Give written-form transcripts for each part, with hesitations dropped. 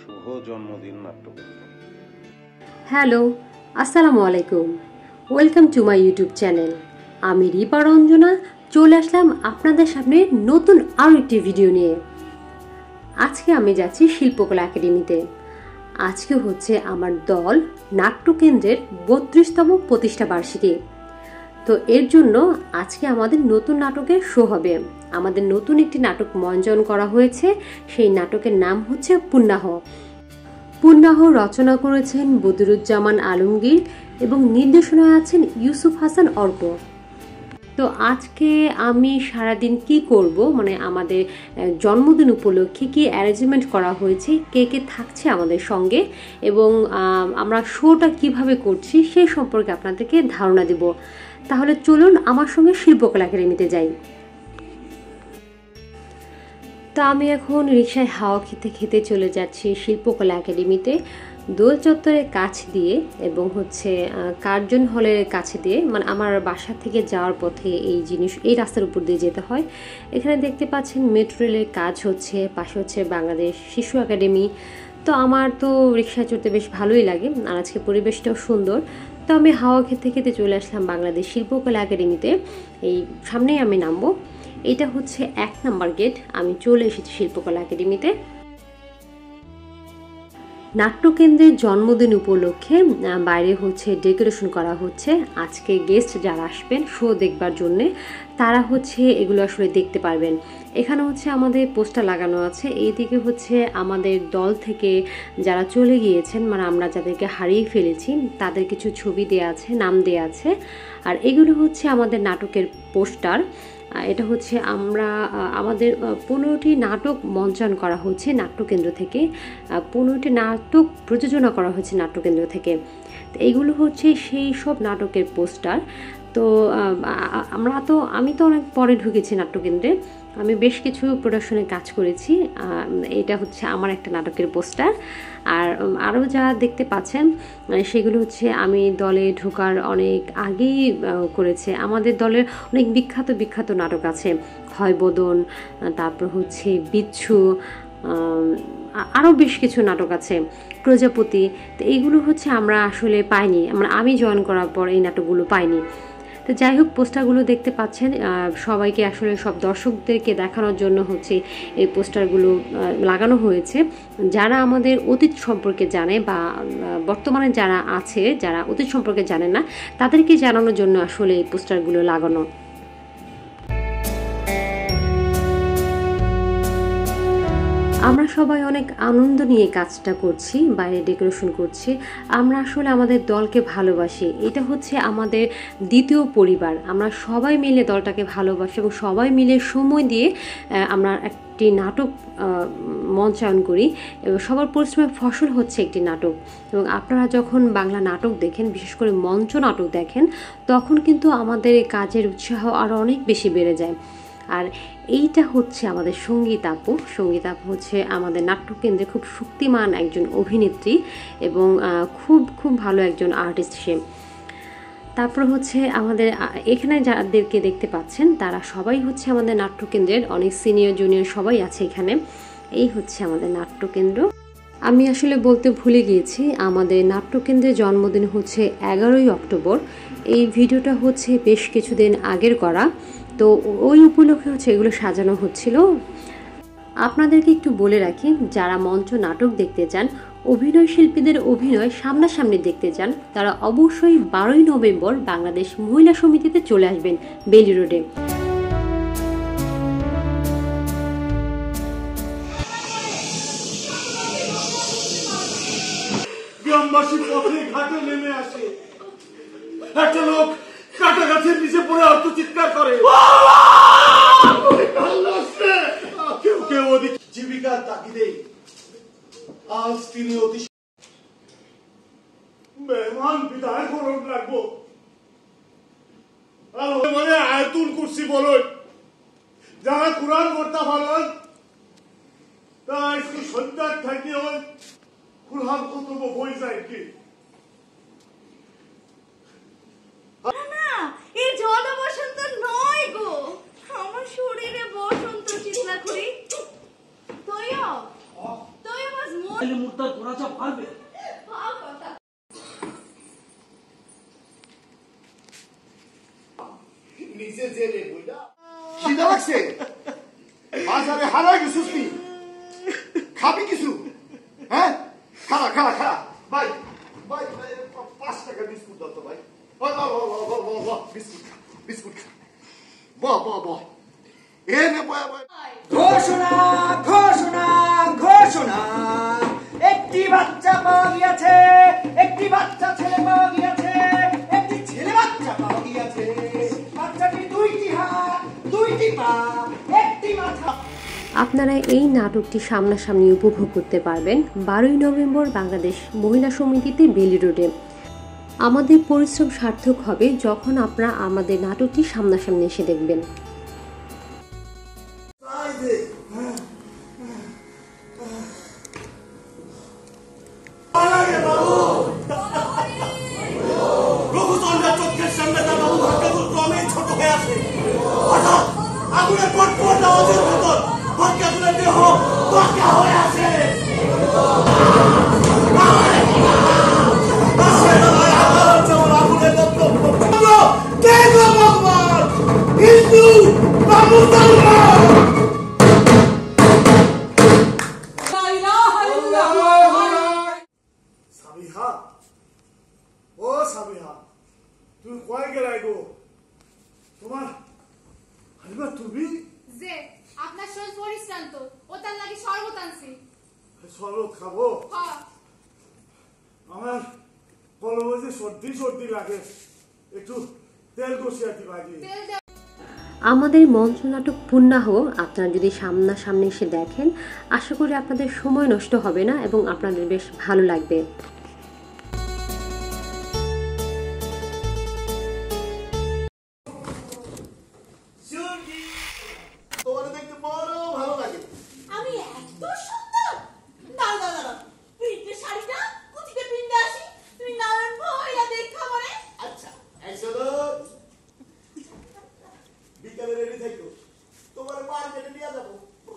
শুভ জন্মদিন নাট্যকেন্দ্র। হ্যালো, আসসালামু আলাইকুম। Welcome to my YouTube channel. আমি রিপা রঞ্জনা চলে আসলাম আপনাদের সামনে নতুন আরও একটি ভিডিও নিয়ে। আজকে আমি যাচ্ছি শিল্পকলা একাডেমিতে। আজকে হচ্ছে আমার দল নাট্যকেন্দ্রের 32তম প্রতিষ্ঠা বার্ষিকী। তো এর জন্য আজকে আমাদের নতুন নাটকের শো হবে। আমাদের নতুন একটি নাটক মঞ্চন করা হয়েছে। সেই নাটকের নাম হচ্ছে পুণ্যাহ। পুণ্যাহ রচনা করেছেন বদিরুজ্জামান আলমগীর এবং নির্দেশনায় আছেন ইউসুফ হাসান অর্ক। তো আজকে আমি সারাদিন কি করব, মানে আমাদের জন্মদিন উপলক্ষে কি অ্যারেঞ্জমেন্ট করা হয়েছে, কে কে থাকছে আমাদের সঙ্গে এবং আমরা শোটা কিভাবে করছি সে সম্পর্কে আপনাদেরকে ধারণা দেব। তাহলে চলুন আমার সঙ্গে শিল্পকলা একাডেমিতে যাই। তো আমি এখন রিকশায় হাওয়া খেতে খেতে চলে যাচ্ছি শিল্পকলা একাডেমিতে, দোল চত্বরের কাছ দিয়ে এবং হচ্ছে কার্জন হলের কাছে দিয়ে, মানে আমার বাসা থেকে যাওয়ার পথে এই রাস্তার উপর দিয়ে যেতে হয়। এখানে দেখতে পাচ্ছেন মেট্রো রেলের কাজ হচ্ছে, পাশে হচ্ছে বাংলাদেশ শিশু একাডেমি। তো আমার তো রিকশায় চড়তে বেশ ভালোই লাগে, আর আজকে পরিবেশটাও সুন্দর। তো আমি হাওয়া খেতে খেতে চলে আসলাম বাংলাদেশ শিল্পকলা একাডেমিতে। এই সামনেই আমি নামবো। এটা হচ্ছে 1 নম্বর গেট। আমি চলে এসেছি শিল্পকলা একাডেমিতে। নাট্যকেন্দ্রের জন্মদিন উপলক্ষে বাইরে হচ্ছে ডেকোরেশন করা হচ্ছে। আজকে গেস্ট যারা আসবেন শো দেখবার জন্য তারা হচ্ছে এগুলো আসলে দেখতে পারবেন। এখানে হচ্ছে আমাদের পোস্টার লাগানো আছে। এইদিকে হচ্ছে আমাদের দল থেকে যারা চলে গিয়েছেন, মানে আমরা যাদেরকে হারিয়ে ফেলেছি তাদের কিছু ছবি দেওয়া আছে, নাম দেওয়া আছে। আর এগুলো হচ্ছে আমাদের নাটকের পোস্টার। এটা হচ্ছে আমাদের 15টি নাটক মঞ্চন করা হচ্ছে নাট্যকেন্দ্র থেকে। 15টি নাটক প্রযোজনা করা হয়েছে নাট্যকেন্দ্র থেকে। তো এইগুলো হচ্ছে সেই সব নাটকের পোস্টার। তো আমি তো অনেক পরে ঢুকেছি নাট্যকেন্দ্রে। আমি বেশ কিছু প্রোডাকশনে কাজ করেছি। এটা হচ্ছে আমার একটা নাটকের পোস্টার। আর আরও যা দেখতে পাচ্ছেন সেগুলো হচ্ছে আমি দলে ঢোকার অনেক আগেই করেছে। আমাদের দলের অনেক বিখ্যাত নাটক আছে, হয়বদন, তারপর হচ্ছে বিচ্ছু, আরও বেশ কিছু নাটক আছে, প্রজাপতি। তো এইগুলো হচ্ছে আমরা আসলে পাইনি, আমি জয়েন করার পর এই নাটকগুলো পাইনি। তো যাই হোক, পোস্টারগুলো দেখতে পাচ্ছেন, সবাইকে আসলে সব দর্শকদেরকে দেখানোর জন্য হচ্ছে এই পোস্টারগুলো লাগানো হয়েছে। যারা আমাদের অতীত সম্পর্কে জানে বা বর্তমানে যারা আছে, যারা অতীত সম্পর্কে জানে না, তাদেরকে জানানোর জন্য আসলে এই পোস্টারগুলো লাগানো। আমরা সবাই অনেক আনন্দ নিয়ে কাজটা করছি, বাইরে ডেকোরেশন করছি। আমরা আসলে আমাদের দলকে ভালোবাসি। এটা হচ্ছে আমাদের দ্বিতীয় পরিবার। আমরা সবাই মিলে দলটাকে ভালোবাসি এবং সবাই মিলে সময় দিয়ে আমরা একটি নাটক মঞ্চায়ন করি এবং সবার পরিশ্রমের ফসল হচ্ছে একটি নাটক। এবং আপনারা যখন বাংলা নাটক দেখেন, বিশেষ করে মঞ্চ নাটক দেখেন, তখন কিন্তু আমাদের এই কাজের উৎসাহ আরও অনেক বেশি বেড়ে যায়। আর এইটা হচ্ছে আমাদের সঙ্গীত আপু হচ্ছে আমাদের নাট্যকেন্দ্রে খুব শক্তিমান একজন অভিনেত্রী এবং খুব ভালো একজন আর্টিস্ট সে। তারপর হচ্ছে আমাদের এখানে যাদেরকে দেখতে পাচ্ছেন তারা সবাই হচ্ছে আমাদের নাট্যকেন্দ্রের অনেক সিনিয়র জুনিয়র সবাই আছে এখানে। এই হচ্ছে আমাদের নাট্যকেন্দ্র। আমি আসলে বলতে ভুলে গিয়েছি, আমাদের নাট্যকেন্দ্রের জন্মদিন হচ্ছে 11ই অক্টোবর। এই ভিডিওটা হচ্ছে বেশ কিছুদিন আগের করা। তো ওই উপলক্ষে হচ্ছে এগুলো সাজানো হচ্ছিল। আপনাদেরকে একটু বলে রাখি, যারা মঞ্চ নাটক দেখতে চান, অভিনয় শিল্পীদের অভিনয় সামনাসামনি দেখতে চান, তারা অবশ্যই 12ই নভেম্বর বাংলাদেশ মহিলা সমিতিতে চলে আসবেন বেলি রোডে। গ্রামবাসী পথে ঘাটে নেমে আসে। একটা লোক কাটা গাছের নিচে পড়ে আর্তচিৎকার করে। কেউ কেউ ওদিক জীবিকার তাগিদে আজ তিনি অতি মেহমান বিদায় করণ রাখবো। আর মানে আয়াতুল কুরসি বলুন, যারা কোরআন পড়তে পারেন তারা একটু সন্ধ্যার থাকি হয় কোরআন কত বই যায় কি। এই জল বসন্ত নয় গো, আমার শরীরে বসন্ত চিৎলা করি। তৈয়ব মুর্দার করাটা পারবে নিজে জেলে বইলা খিদা লাগছে বাজারে হারাই গেছিস তুই খাবি কিছু হ্যাঁ খালা খালা খালা ভাই ভাই 5 টাকা বিস্কুট দাও তো ভাই বিস্কুট বিস্কুট বাহ বাহ বাহ এ নে ঘোষণা ঘোষণা ঘোষণা একটি বাচ্চা পাওয়া গিয়েছে একটি বাচ্চা ছেলে পাওয়া গিয়েছে একটি ছেলে বাচ্চা পাওয়া গিয়েছে বাচ্চাটি 2টি হাত 2টি পা একটি মাথা আপনারা এই নাটকটি সামনাসামনি উপভোগ করতে পারবেন 12ই নভেম্বর বাংলাদেশ মহিলা সমিতিতে বেলি রোডে। আমাদের পরিশ্রম সার্থক হবে যখন আপনারা আমাদের নাটকটি সামনাসামনি এসে দেখবেন। চোখের সামনে তার বাবু ভাগ্যাবুল ক্রমেই ছোট হয়ে আসে হঠাৎ আগুনের পটপট আওয়াজের ভেতর ভাগ্যাবুলের দেহ বাঁকা হয়ে আসে হিন্দু বাবু সাবিহা ও সাবিহা তুমি কয় গেলাই গো তোমার হালিমা তুমি যে আপনার শরীর পরিশ্রান্ত ও তার লাগি শরবত আনছি শরবত খাবো হ্যাঁ আমার কলমে যে সর্দি সর্দি লাগে একটু তেল কষিয়া দিবা দি তেল দে আমাদের মঞ্চনাটক পূর্ণাহ আপনারা যদি সামনাসামনি এসে দেখেন আশা করি আপনাদের সময় নষ্ট হবে না এবং আপনাদের বেশ ভালো লাগবে। তোমার দেখতে বড় ভালো লাগে আমি এত সুন্দর দাঁড়া দাঁড়া দাঁড়া পিঠের শাড়িটা কুচিতে পিন্দে আসি তুমি নারায়ণ ভইয়া দেখা মনে আচ্ছা চলো বিকালে রেডি থাকো তোমার মার্কেটে নিয়ে যাবো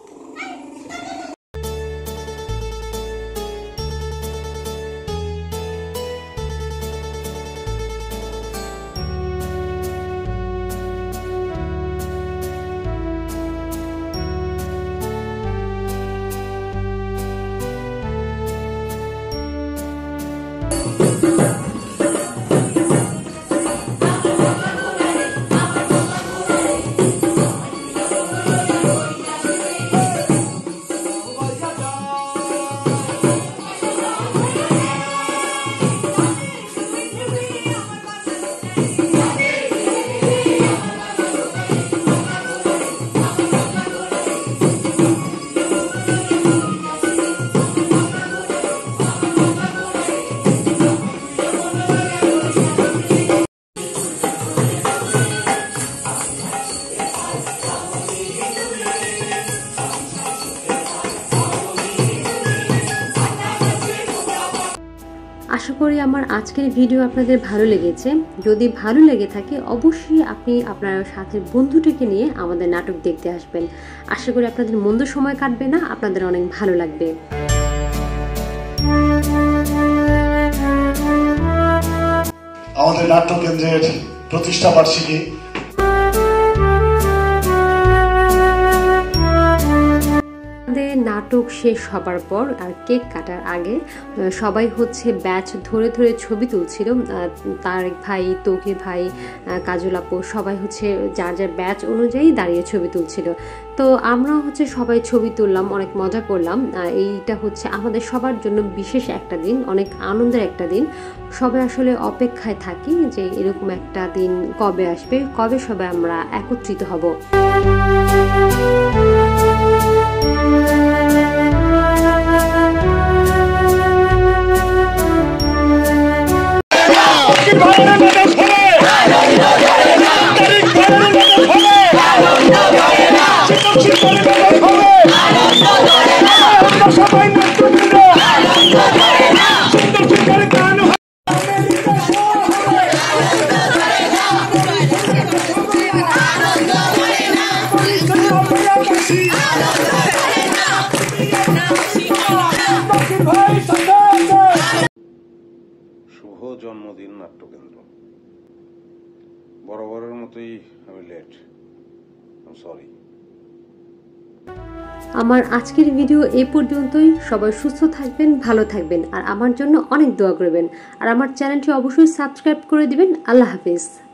আশা করি আমার আজকের ভিডিও আপনাদের ভালো লেগেছে। যদি ভালো লেগে থাকে অবশ্যই আপনি আপনার সাথে বন্ধুটিকে নিয়ে আমাদের নাটক দেখতে আসবেন। আশা করি আপনাদের মন্দ সময় কাটবে না, আপনাদের অনেক ভালো লাগবে। আমাদের নাট্যকেন্দ্রের প্রতিষ্ঠা বার্ষিকী নাটক শেষ হবার পর আর কেক কাটার আগে সবাই হচ্ছে ব্যাচ ধরে ধরে ছবি তুলছিল। তারেক ভাই, তৌকির ভাই, কাজল আপু সবাই হচ্ছে যার যার ব্যাচ অনুযায়ী দাঁড়িয়ে ছবি তুলছিল। তো আমরা হচ্ছে সবাই ছবি তুললাম, অনেক মজা করলাম। এইটা হচ্ছে আমাদের সবার জন্য বিশেষ একটা দিন, অনেক আনন্দের একটা দিন। সবাই আসলে অপেক্ষায় থাকি যে এরকম একটা দিন কবে আসবে, কবে সবাই আমরা একত্রিত হব। আনন্দ জন্মদিন নাট্যকেন্দ্র। বরাবরের মতোই আমি লেট, সরি। আমার আজকের ভিডিও এই পর্যন্তই। সবাই সুস্থ থাকবেন, ভালো থাকবেন, আর আমার জন্য অনেক দোয়া করবেন। আর আমার চ্যানেলটি অবশ্যই সাবস্ক্রাইব করে দিবেন। আল্লাহ হাফিজ।